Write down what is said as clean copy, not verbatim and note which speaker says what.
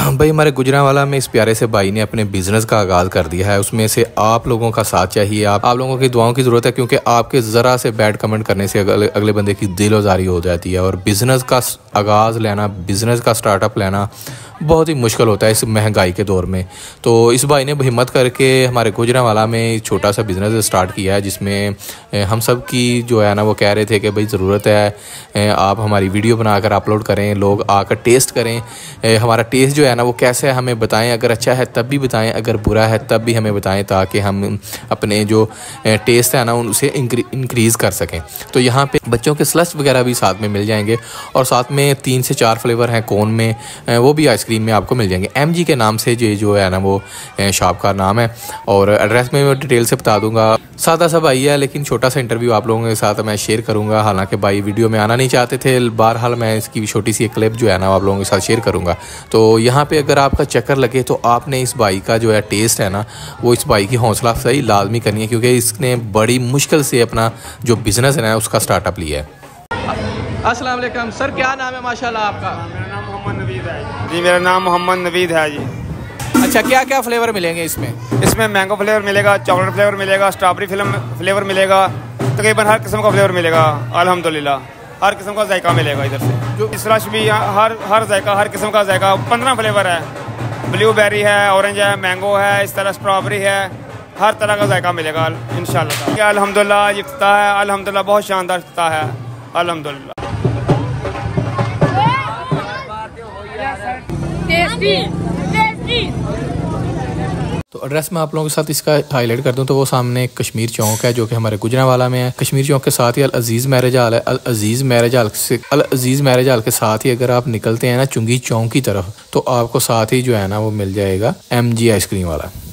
Speaker 1: भाई हमारे गुजरांवाला में इस प्यारे से भाई ने अपने बिज़नेस का आगाज़ कर दिया है। उसमें से आप लोगों का साथ चाहिए, आप लोगों की दुआओं की ज़रूरत है, क्योंकि आपके ज़रा से बैड कमेंट करने से अगले बंदे की दिलोज़ारी हो जाती है। और बिज़नेस का आगाज़ लेना, बिज़नेस का स्टार्टअप लेना बहुत ही मुश्किल होता है इस महंगाई के दौर में। तो इस भाई ने हिम्मत करके हमारे गुजरांवाला में छोटा सा बिज़नेस स्टार्ट किया है, जिसमें हम सब की जो है ना वो कह रहे थे कि भाई ज़रूरत है आप हमारी वीडियो बनाकर अपलोड करें, लोग आकर टेस्ट करें, हमारा टेस्ट जो है ना वो कैसे है हमें बताएं, अगर अच्छा है तब भी बताएं, अगर बुरा है तब भी हमें बताएं, ताकि हम अपने जो टेस्ट है ना उसे इंक्रीज़ कर सकें। तो यहाँ पे बच्चों के स्लश वगैरह भी साथ में मिल जाएंगे, और साथ में 3 से 4 फ्लेवर हैं कोन में, वो भी आइसक्रीम में आपको मिल जाएंगे। MG के नाम से जो है ना वो शॉप का नाम है, और एड्रेस में मैं डिटेल से बता दूंगा। सादा सा भाई है, लेकिन छोटा सा इंटरव्यू आप लोगों के साथ मैं शेयर करूंगा। हालांकि भाई वीडियो में आना नहीं चाहते थे, बहरहाल मैं इसकी छोटी सी क्लिप जो है ना आप लोगों के साथ शेयर करूंगा। तो यहाँ पे अगर आपका चक्कर लगे तो आपने इस भाई का जो है टेस्ट है ना वो इस भाई की हौसला अफजाई लाजमी करनी है, क्योंकि इसने बड़ी मुश्किल से अपना जो बिज़नेस है ना उसका स्टार्टअप लिया है। अस्सलाम वालेकुम सर, क्या नाम है माशाल्लाह आपका?
Speaker 2: मेरा नाम मोहम्मद नवीद है जी। मेरा नाम मोहम्मद नवीद है जी।
Speaker 1: अच्छा, क्या क्या फ्लेवर मिलेंगे इसमें?
Speaker 2: इसमें मैंगो फ्लेवर मिलेगा, चॉकलेट फ्लेवर मिलेगा, स्ट्रॉबेरी फ्लेवर मिलेगा, तकरीबन हर किस्म का फ्लेवर मिलेगा। अल्हम्दुलिल्लाह हर किस्म का जायका मिलेगा इधर से। जो इस रश भी हर जायका, हर किस्म का जायका, 15 फ्लेवर है। ब्लूबेरी है, ऑरेंज है, मैंगो है, इस तरह स्ट्रॉबेरी है, हर तरह का जायका मिलेगा इंशाल्लाह। अल्हम्दुलिल्लाह इफ्ताह है, अल्हम्दुलिल्लाह बहुत शानदार इफ्ताह है अल्हम्दुलिल्लाह।
Speaker 1: तो एड्रेस मैं आप लोगों के साथ इसका हाईलाइट कर दूं तो वो सामने कश्मीर चौक है, जो कि हमारे गुजरांवाला में है। कश्मीर चौक के साथ ही अल अजीज़ मैरिज हॉल है। अल अजीज़ मैरिज हॉल के साथ ही अगर आप निकलते हैं ना चुंगी चौक की तरफ, तो आपको साथ ही जो है ना वो मिल जाएगा MG आइसक्रीम वाला।